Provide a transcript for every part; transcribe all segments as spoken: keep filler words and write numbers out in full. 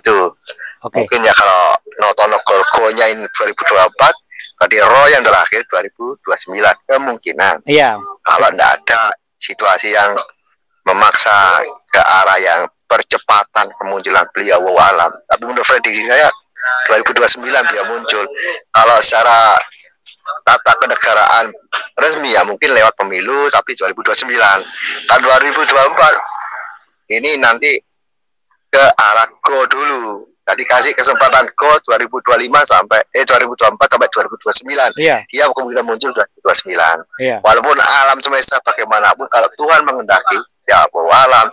begitu. Oke. Mungkin ya kalau Notono Golgonya ini dua ribu dua puluh empat, berarti Ro yang terakhir dua ribu dua puluh sembilan kemungkinan. Iya. Kalau tidak ada situasi yang memaksa ke arah yang percepatan kemunculan beliau walam. Tapi menurut prediksi saya dua ribu dua puluh sembilan beliau muncul. Kalau secara tata kenegaraan resmi ya mungkin lewat pemilu, tapi dua ribu dua puluh sembilan. Tahun dua ribu dua puluh empat ini nanti ke arah go dulu. Jadi kasih kesempatan go dua ribu dua puluh lima sampai eh dua ribu dua puluh empat sampai dua ribu dua puluh sembilan. Iya. Dia kemungkinan muncul dua ribu dua puluh sembilan. Iya. Walaupun alam semesta bagaimanapun kalau Tuhan menghendaki ya alam.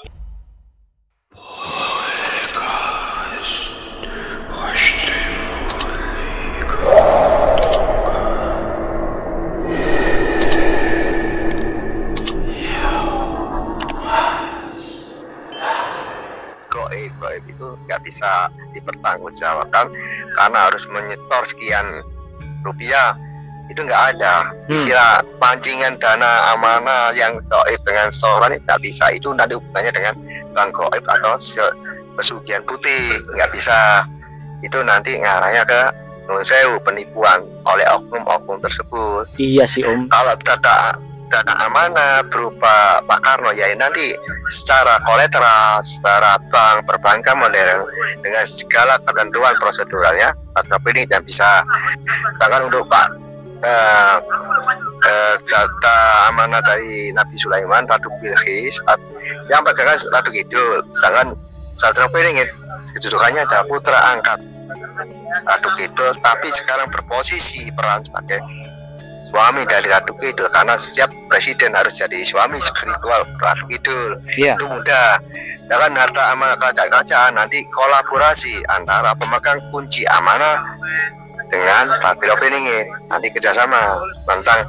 Goib, goib itu nggak bisa dipertanggungjawabkan karena harus menyetor sekian rupiah, itu nggak ada. Istilah pancingan dana amanah yang goib dengan setoran itu nggak bisa, itu nanti hubungannya dengan bank goib atau pesugihan putih, nggak bisa. Itu nanti ngarahnya ke nusewu penipuan oleh oknum-oknum tersebut. Iya sih Om. Kalau data dana amanah berupa Pak Karno ya nanti secara kolateral, secara bank perbankan modern dengan segala ketentuan proseduralnya atau ini dan bisa. Sedangkan untuk Pak eh, eh, data amanah dari Nabi Sulaiman, Ratu Bilqis yang pegangan Ratu Kidul, sedangkan Satria Piringit kedudukannya adalah putra angkat Ratu Kidul, tapi sekarang berposisi peran sebagai suami dari Ratu Kidul karena setiap presiden harus jadi suami spiritual Ratu Kidul. Iya. Itu mudah. Dengan harta amanah kerajaan-kerajaan nanti kolaborasi antara pemegang kunci amanah dengan Ratu Piringit, nanti kerjasama tentang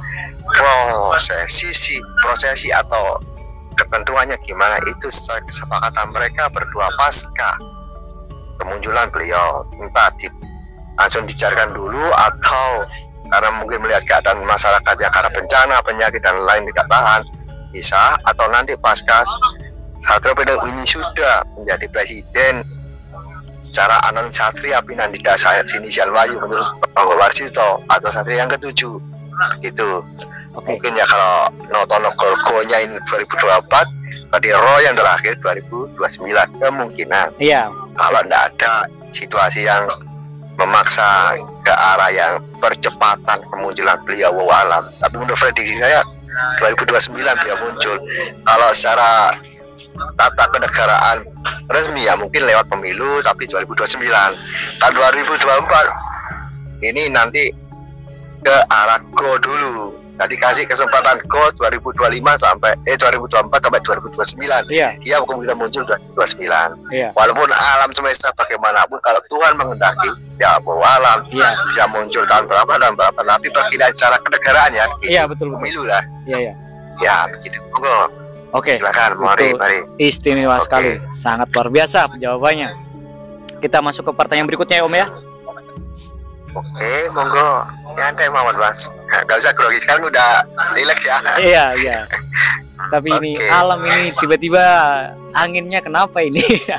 prosesi prosesi atau ketentuannya gimana, itu kesepakatan mereka berdua pasca kemunculan beliau. Entah di, langsung dicarikan dulu atau karena mungkin melihat keadaan masyarakat yang karena bencana, penyakit dan lain tidak tahan, bisa. Atau nanti pasca Satria Piringit ini sudah menjadi presiden secara anon Satria Pinandita Inisial Wahyu menurut Bapak Warsito atau Satria yang ketujuh gitu. Oke. Mungkin ya kalau Notono Golgonya ini dua ribu dua puluh empat, berarti Ro yang terakhir dua ribu dua puluh sembilan kemungkinan. Iya. Kalau tidak ada situasi yang memaksa ke arah yang percepatan kemunculan beliau walam. Tapi menurut prediksi saya dua ribu dua puluh sembilan beliau muncul. Kalau secara tata kenegaraan resmi ya mungkin lewat pemilu, tapi dua ribu dua puluh sembilan. Tahun dua ribu dua puluh empat ini nanti ke arah go dulu. Jadi kasih kesempatan go dua ribu dua puluh lima sampai eh dua ribu dua puluh empat sampai dua ribu dua puluh sembilan. Iya. Dia kemungkinan muncul dua ribu dua puluh sembilan. Iya. Walaupun alam semesta bagaimanapun kalau Tuhan menghendaki ya alam. Iya. Dia muncul tahun berapa dan berapa, tapi perkiraan secara kenegaraan ya. Iya betul. Pemilu lah. Iya ya. Ya begitu. Monggo. Oke. Silakan, mari, mari. Istimewa Oke. sekali, sangat luar biasa jawabannya. Kita masuk ke pertanyaan berikutnya ya Om ya. Oke, monggo. Nyantai Muhammad Mas. Gak usah grogi, sekarang udah relax ya. Iya, iya. Tapi ini Oke. alam ini tiba-tiba anginnya kenapa ini?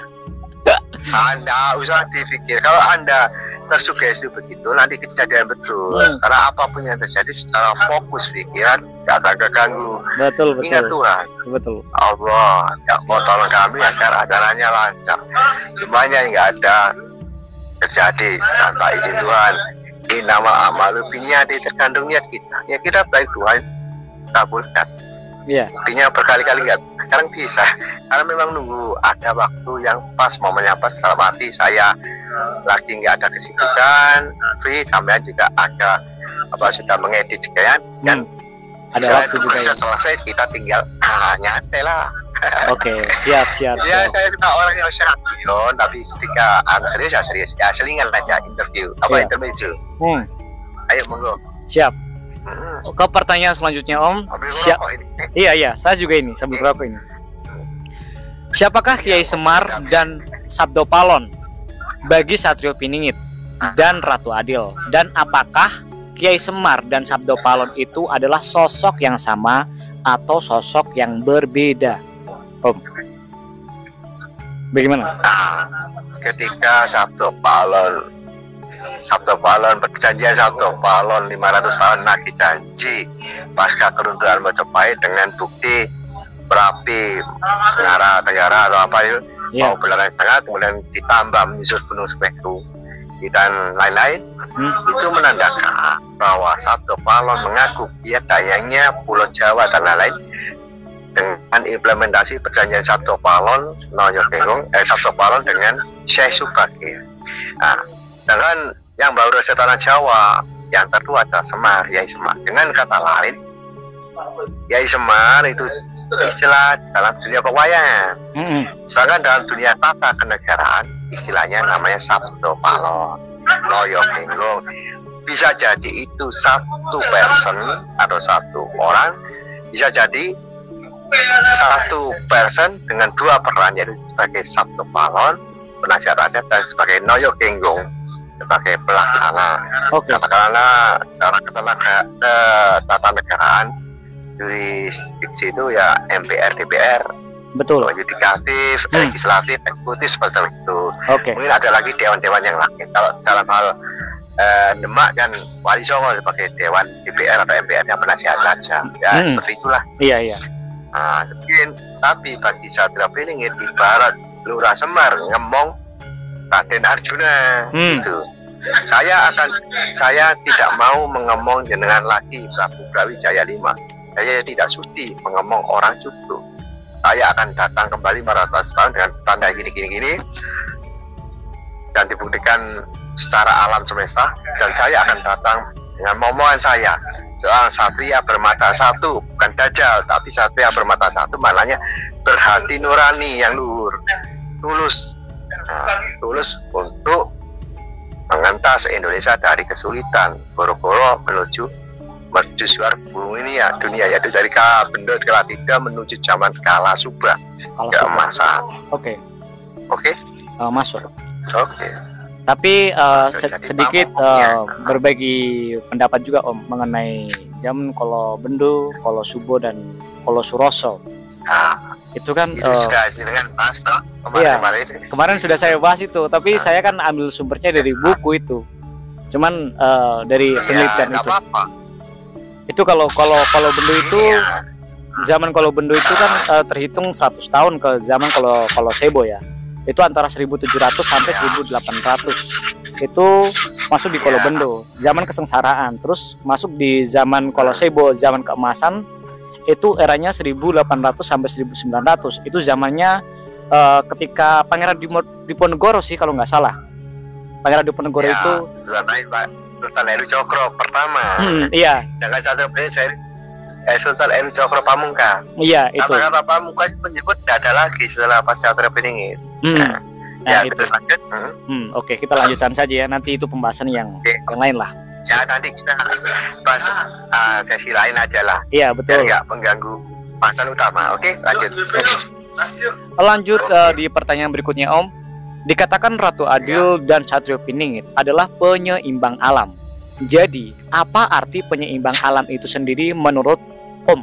Anda usah dipikir. Kalau Anda tersugesti begitu, nanti kejadian betul. Hmm. Karena apapun yang terjadi secara fokus pikiran, gak akan terganggu. Betul, betul. Ingat Tuhan, Betul. Allah yang mau tolong kami agar acaranya lancar. Semuanya yang nggak ada terjadi tanpa izin Tuhan. Ini nama amalu biniyati, tergantung niat kita. Ya kita baik Tuhan kabulkan. Iya. Artinya berkali-kali nggak sekarang bisa, karena memang nunggu ada waktu yang pas, momennya pas. Dalam arti saya lagi nggak ada kesibukan, free, sampai juga ada apa sudah mengedit sekian dan Hmm. Ada bisa waktu juga bisa ya. selesai, kita tinggal ah, nyantai lah. Oke, siap, siap. Ya siap. saya suka orang yang sangat guyon, tapi ketika anu serius ya serius, ya selingan aja interview apa Iya. intermezzo. Hmm. Ayo monggo. Siap. Hmm. Ke pertanyaan selanjutnya Om. Ambil Siap. rokok ini. Iya, iya, saya juga ini sambil rokok ini. Siapakah Kiai Semar dan Sabdo Palon bagi Satrio Piningit dan Ratu Adil? Dan apakah Kiai Semar dan Sabdo Palon itu adalah sosok yang sama atau sosok yang berbeda? Om, Bagaimana? Nah, ketika Sabdo Palon Sabdo Palon perjanjian Sabdo Palon lima ratus tahun lagi janji pasca keruntuhan Majapahit dengan bukti berapi Ngara Tenggara atau apa itu Yeah. mau belakang sangat, kemudian ditambah menyusut Gunung Semeru dan lain-lain, Hmm. itu menandakan bahwa Sabdo Palon mengaku dia dayangnya Pulau Jawa dan lain-lain dengan implementasi perjanjian Sabdo Palon Noyo Genggong eh Sabdo Palon dengan Syekh Subakir. Nah, dengan yang baru dari tanah Jawa yang kedua adalah Semar, Yai Semar. Dengan kata lain, Yai Semar itu istilah dalam dunia pewayangan. Hmm. Sedangkan dalam dunia tata kenegaraan istilahnya namanya Sabdo Palon Noyo Genggong. Bisa jadi itu satu person atau satu orang, bisa jadi satu person dengan dua peran, yaitu sebagai Sabdo Palon penasihat rakyat dan sebagai Noyo Genggong sebagai pelaksana. Oke. Katakanlah secara ketenaga tata negaraan jurisdiksi itu ya M P R, D P R, Betul. yudikatif, Hmm. legislatif, eksekutif seperti itu. Oke. Mungkin ada lagi dewan-dewan yang lain. Kalau dalam hal eh, Demak dan Wali Songo sebagai dewan D P R atau M P R yang penasihat raja, ya Hmm. seperti itulah. Iya, iya. Nah, mungkin, tapi bagi Satria Piningit ibarat Lurah Semar ngemong Raden Arjuna, Hmm. gitu. Saya akan, saya tidak mau mengemong jenengan lagi Prabu Brawijaya lima. Saya tidak sudi mengemong orang Cukru. Saya akan datang kembali lima ratus tahun dengan tanda gini-gini-gini dan dibuktikan secara alam semesta, dan saya akan datang dengan momongan saya seorang satria bermata satu, bukan dajjal tapi satria bermata satu, maknanya berhati nurani yang luhur, tulus. Nah, tulus untuk mengentas Indonesia dari kesulitan boro-boro menuju mercusuar bumi ini ya dunia, yaitu dari kala bendut kala tiga menuju zaman kala subah Kalau keemasan. Oke. Oke, Eh, masuk. oke. Tapi eh, Masuk se- jadi sedikit pamong, ya. eh, berbagi pendapat juga Om mengenai zaman Kolo Bendu, Kolo Subo dan Kolo Suroso. Nah, Itu kan itu eh, sudah dengan bahas toh Iya. kemarin-kemarin itu. kemarin sudah saya bahas itu, tapi saya kan ambil sumbernya dari buku itu. Cuman eh, dari Iya, penelitian nggak itu. apa-apa. Itu kalau kalau kalau Bendu itu Iya. zaman kalau Bendu itu kan eh, terhitung seratus tahun ke zaman kalau kalau Sebo ya. Itu antara seribu tujuh ratus sampai seribu delapan ratus. Itu masuk di Kolo Iya. Bendu, zaman kesengsaraan. Terus masuk di zaman Kolo Sebo, zaman keemasan. Itu eranya seribu delapan ratus sampai seribu sembilan ratus. Itu zamannya eh, ketika Pangeran Dimo- Diponegoro sih kalau nggak salah. Pangeran Diponegoro Ya, itu Sultan lain Pak Sultan Heru Cokro pertama. hmm, iya, Jangan satu saya eh, Sultan Heru Cokro Pamungkas. iya itu. Kata-kata Pamungkas menyebut tidak ada lagi setelah pas Satria Piningit. Hmm. Nah, Ya, itu. terus lanjut. Hmm. Hmm, oke, kita lanjutkan saja ya. Nanti itu pembahasan yang Oke. yang lain lah. Ya nanti kita pas ah, sesi lain aja lah, Iya, biar betul. nggak mengganggu bahasan utama. Oke, lanjut. Lanjut eh, di pertanyaan berikutnya, Om. Dikatakan Ratu Adil dan Satrio Piningit adalah penyeimbang alam. Jadi, apa arti penyeimbang alam itu sendiri menurut Om?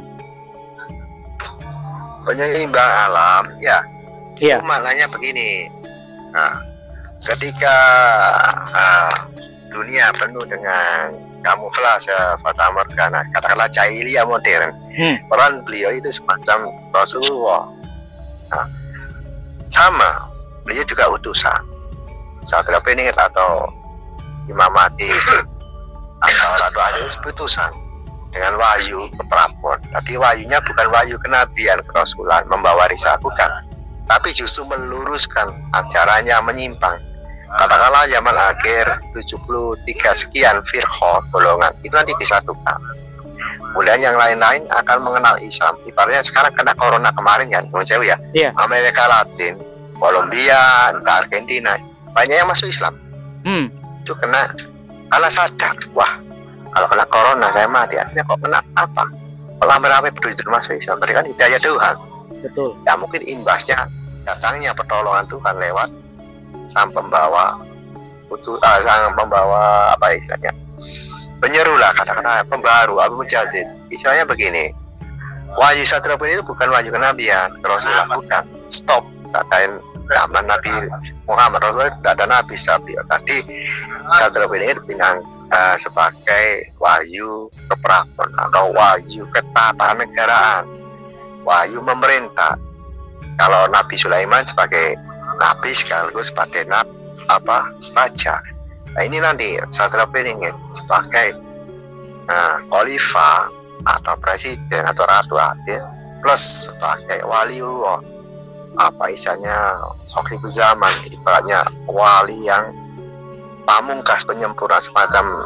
Penyeimbang alam, ya. Iya. Itu maknanya begini. Nah, ketika ah, dunia penuh dengan kamuflase fata morgana, katakanlah jahiliyah modern, Hmm. peran beliau itu semacam Rasulullah. Nah, sama, beliau juga utusan. Satria Piningit atau Imam Mahdi atau Ratu Adil itu utusan dengan wahyu ke Prabon. Tapi wahyunya bukan wahyu kenabian, kerasulan, membawa risah, bukan. Tapi justru meluruskan acaranya menyimpang. Katakanlah zaman akhir tujuh puluh tiga sekian firqah golongan itu nanti disatukan. Kemudian yang lain-lain akan mengenal Islam. Ibaratnya sekarang kena corona kemarin kan, Bung Sewu ya. Iya. Amerika Latin, Kolombia, entah Argentina, banyak yang masuk Islam. Hmm. Itu kena karena sadar, wah kalau kena corona saya mati. Artinya kok kena apa? Kalau ramai begitu masuk Islam, berarti kan hidayah Tuhan. Betul. Ya mungkin imbasnya datangnya pertolongan Tuhan lewat sang pembawa putu, ah, sang pembawa apa istilahnya, penyeru lah, katakanlah pembaru, Abu Mujazid. Istilahnya begini, wahyu Satria Piningit itu bukan wahyu kenabian, kerasulan, bukan. Stop, katakan zaman Nabi Muhammad Rasulullah tidak ada nabi sapi. Tadi Satrio Piningit pinang uh, sebagai wahyu keperaton atau wahyu ketatanegaraan, wahyu memerintah. Kalau Nabi Sulaiman sebagai nabi sekaligus sebagai nab, apa raja. Nah ini nanti Satrio Piningit sebagai uh, khalifah atau presiden atau ratu adil plus sebagai waliullah, apa istilahnya sohibul zaman, ibaratnya wali yang pamungkas penyempurna, semacam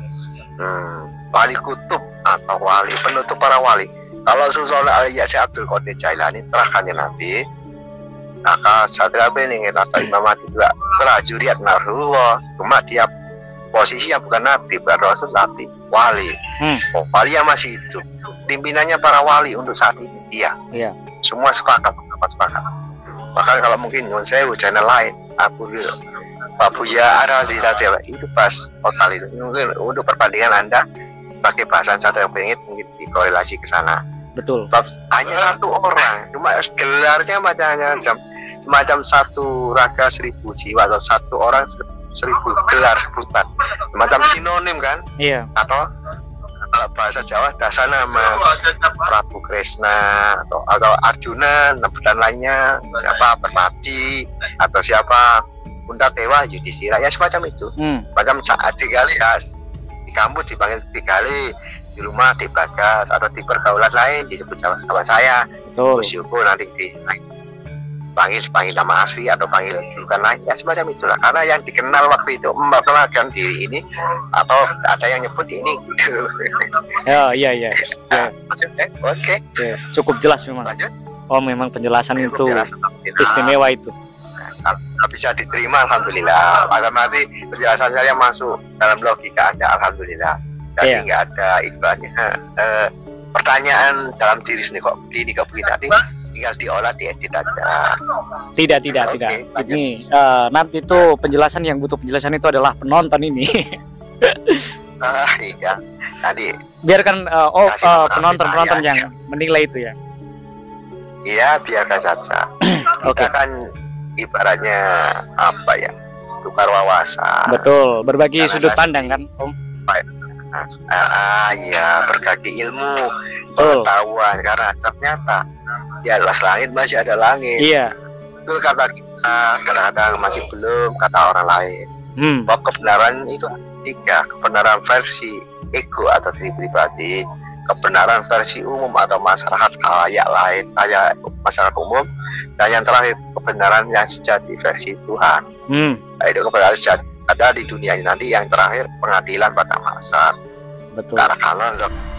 hmm, wali kutub atau wali penutup para wali. Kalau Sultan Al-Yasi Abdul Qadir Jailani terakhirnya Nabi, maka Satrio Piningit atau Imam Mahdi juga telah juriat Narullah, cuma dia posisinya bukan Nabi, bukan Rasul, tapi wali. hmm. Oh, wali yang masih hidup, pimpinannya para wali untuk saat ini dia. Iya. Semua sepakat, sepakat, sepakat. Bahkan kalau mungkin Nyun Sewu channel lain, aku Pak Buya Arazi saja itu pas total itu. Mungkin untuk perbandingan Anda pakai bahasan Satrio Piningit mungkin dikorelasi ke sana. Betul. Bab, hanya satu orang, cuma gelarnya macamnya macam semacam satu raga seribu jiwa atau satu orang seribu gelar sebutan, macam sinonim kan? Iya. Atau kalau bahasa Jawa dasar nama Prabu Kresna atau atau Arjuna dan lainnya, siapa Permati atau siapa Bunda Dewa Yudhistira, ya semacam itu. Hmm. Macam saat dikali ya di kampus dipanggil dikali, di rumah di Bagas atau di pergaulan lain disebut sama, sama saya. Betul. Syukur nanti di panggil panggil nama asli atau panggil julukan lain, ya semacam itulah. Karena yang dikenal waktu itu memperkenalkan diri ini atau ada yang nyebut ini gitu. Ya, iya iya. Ya. Oke. Okay. Ya, cukup jelas memang. Lanjut. Oh, memang penjelasan cukup itu jelas, istimewa itu. Nah, bisa diterima, alhamdulillah. Masih penjelasan saya masuk dalam logika Anda, alhamdulillah. Jadi nggak yeah. ada ibaratnya eh, pertanyaan dalam diri sendiri kok begini kok begini, nanti tinggal diolah, diedit aja. Tidak tidak okay, tidak. Ini uh, nanti itu penjelasan yang butuh penjelasan itu adalah penonton ini. Ah iya. Nanti biarkan uh, oh uh, penonton penonton yang aja. menilai itu ya. Iya, biarkan saja. Kita okay. kan ibaratnya apa ya, tukar wawasan. Betul, berbagi karena sudut pandang kan Om. Ah iya, berbagi ilmu, pengetahuan, karena ternyata di atas langit masih ada langit. Iya. Betul kata kita, kadang-kadang masih belum kata orang lain. Hmm. Bahwa kebenaran itu tiga, kebenaran versi ego atau diri pribadi, kebenaran versi umum atau masyarakat halayak lain, kayak masyarakat umum, dan yang terakhir kebenaran yang sejati versi Tuhan. Hmm. Nah, itu kebenaran sejati ada di dunia ini, nanti yang terakhir pengadilan pada masa. Betul. Karena